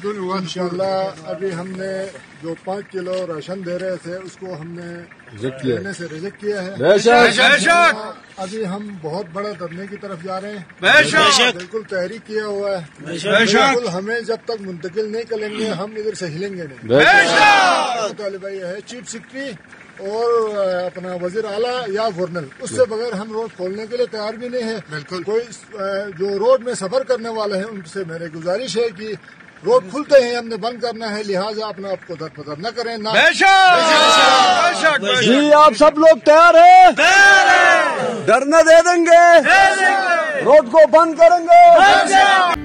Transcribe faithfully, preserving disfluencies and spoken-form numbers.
इंशाल्लाह अभी हमने जो पाँच किलो राशन दे रहे थे उसको हमने देने से रिजेक्ट किया है। अभी हम बहुत बड़ा धरने की तरफ जा रहे हैं। बिल्कुल तहरीक किया हुआ है। बिल्कुल हमें जब तक मुंतकिल नहीं करेंगे हम इधर से हिलेंगे नहीं। भाई है चीफ सेक्रेटरी और अपना वजीर आला या गवर्नर, उससे बगैर हम रोड खोलने के लिए तैयार भी नहीं है। बिल्कुल कोई जो रोड में सफर करने वाले हैं उनसे मेरी गुजारिश है कि रोड खुलते ही हमने बंद करना है, लिहाजा अपने आप को दर बदर न करें ना। जी आप सब लोग तैयार हैं? डरने दे देंगे, रोड को बंद करेंगे।